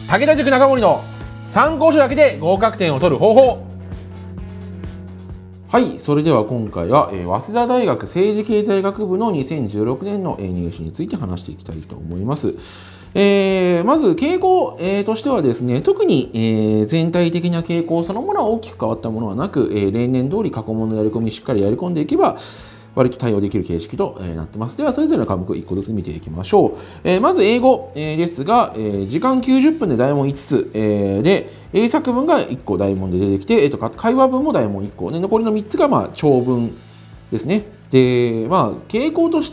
武田塾中森の参考書だけで合格点を取る方法。はい、それでは今回は早稲田大学政治経済学部の2016年の入試について話していきたいと思います。まず傾向、としてはですね、特に、全体的な傾向そのものは大きく変わったものはなく、例年通り過去問のやり込みしっかりやり込んでいけば割と対応できる形式となってます。ではそれぞれの科目1個ずつ見ていきましょう。まず英語ですが、時間90分で題問5つ、で英作文が1個題問で出てきて、会話文も題問1個で、残りの3つが長文ですね。で、傾向として、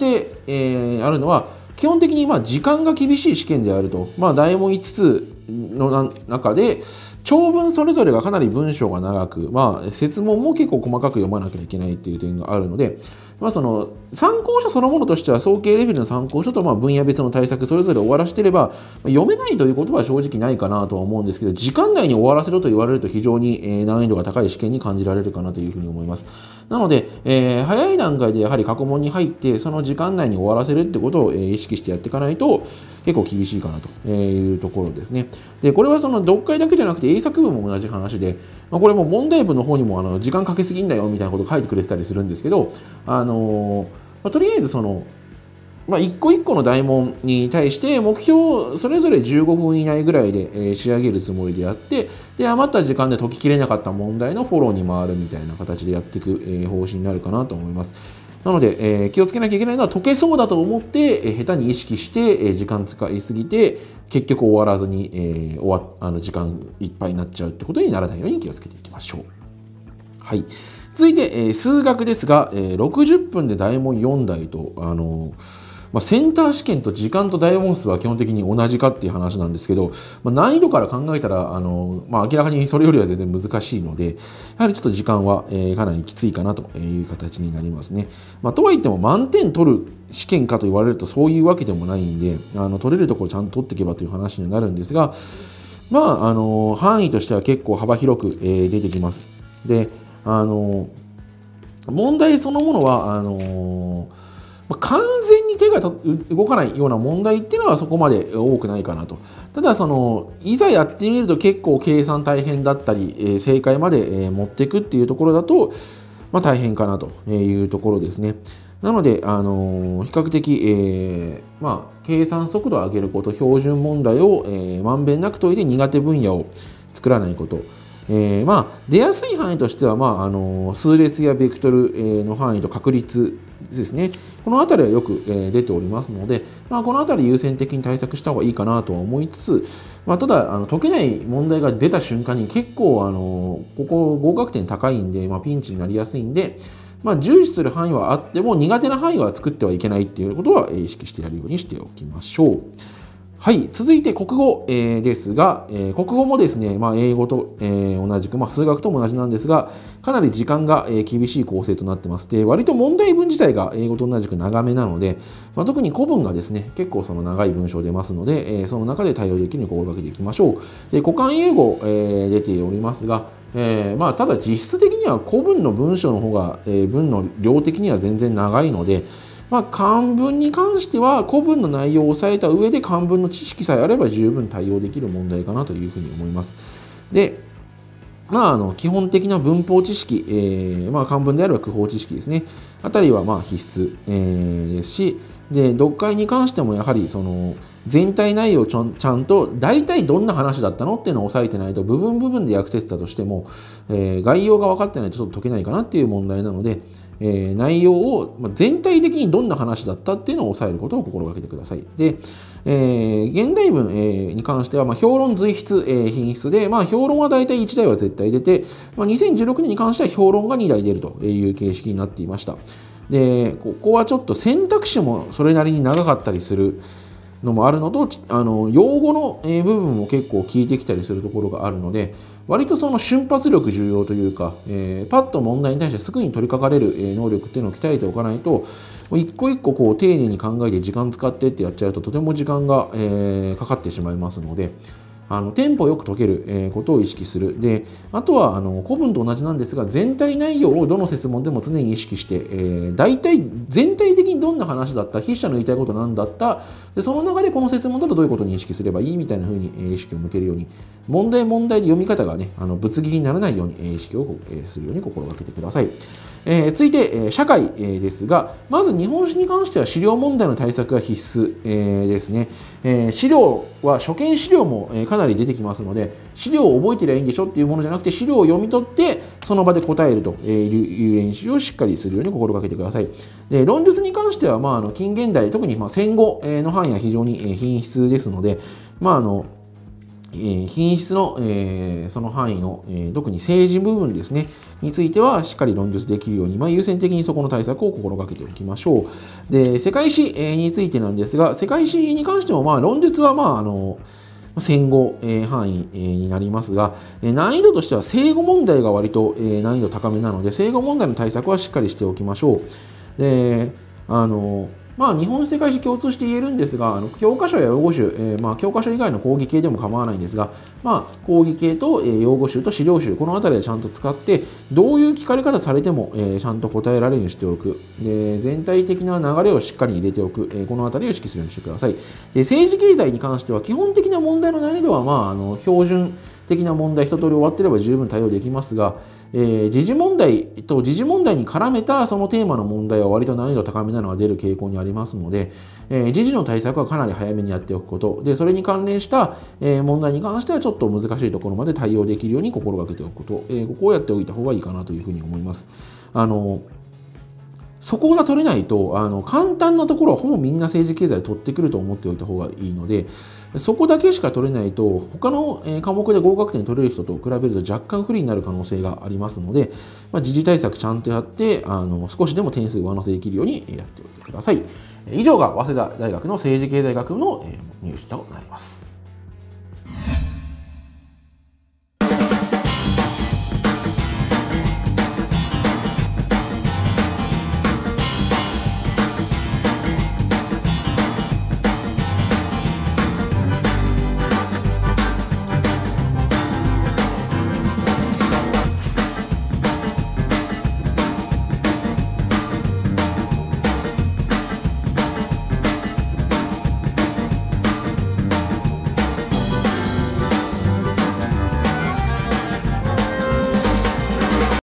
あるのは基本的に時間が厳しい試験であると。題問5つの中で長文それぞれがかなり文章が長く、設問も結構細かく読まなきゃいけないっていう点があるので、その参考書そのものとしては早計レベルの参考書と分野別の対策それぞれ終わらせていれば読めないということは正直ないかなとは思うんですけど、時間内に終わらせろと言われると非常に難易度が高い試験に感じられるかなというふうに思います。なので、早い段階でやはり過去問に入ってその時間内に終わらせるってことを意識してやっていかないと結構厳しいかなというところですね。で、これはその読解だけじゃなくて英作文も同じ話で、これも問題文の方にも時間かけすぎんだよみたいなことを書いてくれてたりするんですけど、とりあえずその一個一個の題問に対して目標それぞれ15分以内ぐらいで仕上げるつもりでやって、で余った時間で解ききれなかった問題のフォローに回るみたいな形でやっていく方針になるかなと思います。なので、気をつけなきゃいけないのは解けそうだと思って下手に意識して時間使いすぎて結局終わらずに時間いっぱいになっちゃうってことにならないように気をつけていきましょう。はい、続いて、数学ですが、60分で題問4題とセンター試験と時間と題問数は基本的に同じかっていう話なんですけど、難易度から考えたら明らかにそれよりは全然難しいので、やはりちょっと時間は、かなりきついかなという形になりますね。とはいっても満点取る試験かと言われるとそういうわけでもないんで、取れるところちゃんと取っていけばという話になるんですが、範囲としては結構幅広く、出てきます。で、問題そのものは完全に手が動かないような問題っていうのはそこまで多くないかなと。ただいざやってみると結構計算大変だったり、正解まで持っていくっていうところだと、大変かなというところですね。なので、比較的、計算速度を上げること、標準問題を、まんべんなく解いて苦手分野を作らないこと。出やすい範囲としては、数列やベクトルの範囲と確率ですね。この辺りはよく出ておりますので、この辺り優先的に対策した方がいいかなとは思いつつ、ただ解けない問題が出た瞬間に結構ここ合格点高いんで、ピンチになりやすいんで、重視する範囲はあっても苦手な範囲は作ってはいけないっていうことは意識してやるようにしておきましょう。はい、続いて国語、ですが、国語もですね、英語と、同じく、数学とも同じなんですが、かなり時間が、厳しい構成となってます。で、割と問題文自体が英語と同じく長めなので、特に古文がですね、結構その長い文章出ますので、その中で対応できるように心がけていきましょう。で、古漢英語、出ておりますが、ただ実質的には古文の文章の方が、文の量的には全然長いので、漢文に関しては古文の内容を抑えた上で漢文の知識さえあれば十分対応できる問題かなというふうに思います。で、基本的な文法知識、漢文であれば句法知識ですね。あたりは必須、ですし、で読解に関してもやはりその全体内容をちゃんと大体どんな話だったのっていうのを押さえてないと部分部分で訳せてたとしても、概要が分かってないとちょっと解けないかなっていう問題なので、内容を全体的にどんな話だったっていうのを押さえることを心がけてください。で、現代文、に関しては、評論随筆、品質で、評論は大体1題は絶対出て、2016年に関しては評論が2題出るという形式になっていました。で、ここはちょっと選択肢もそれなりに長かったりするのもあるのと、用語の部分も結構効いてきたりするところがあるので、割とその瞬発力重要というか、パッと問題に対してすぐに取り掛かれる能力っていうのを鍛えておかないと、一個一個こう丁寧に考えて時間使ってってやっちゃうととても時間がかかってしまいますので、 テンポよく解けることを意識する。で、あとは古文と同じなんですが、全体内容をどの設問でも常に意識して、大体全体的にどんな話だった、筆者の言いたいことなんだった、でその中でこの設問だとどういうことに意識すればいいみたいな風に意識を向けるように、問題で読み方がね、ぶつ切りにならないように意識をするように心がけてください。続いて、社会ですが、まず日本史に関しては資料問題の対策が必須ですね。資料は初見資料もかなり出てきますので、資料を覚えてりゃいいんでしょっていうものじゃなくて、資料を読み取ってその場で答えるという練習をしっかりするように心がけてください。で、論述に関しては、近現代、特に戦後の範囲は非常に品質ですので、品質の、その範囲の、特に政治部分ですねについてはしっかり論述できるように、優先的にそこの対策を心がけておきましょう。で、世界史、についてなんですが、世界史に関しても論述は戦後、範囲、になりますが、難易度としては正誤問題が割と、難易度高めなので、正誤問題の対策はしっかりしておきましょう。で、日本世界史共通して言えるんですが、教科書や用語集、教科書以外の講義系でも構わないんですが、講義系と用語集と資料集、この辺りでちゃんと使って、どういう聞かれ方されてもちゃんと答えられるようにしておく。で、全体的な流れをしっかり入れておく。この辺りを意識するようにしてください。で、政治経済に関しては、基本的な問題の難易度は、標準的な問題一通り終わっていれば十分対応できますが、時事問題と時事問題に絡めたそのテーマの問題は割と難易度高めなのが出る傾向にありますので、時事の対策はかなり早めにやっておくこと、でそれに関連した問題に関してはちょっと難しいところまで対応できるように心がけておくこと、ここをやっておいた方がいいかなというふうに思います。そこが取れないと簡単なところはほぼみんな政治経済を取ってくると思っておいた方がいいので、そこだけしか取れないと他の科目で合格点取れる人と比べると若干不利になる可能性がありますので、時事対策ちゃんとやって少しでも点数上乗せできるようにやっておいてください。以上が早稲田大学の政治経済学部の入試となります。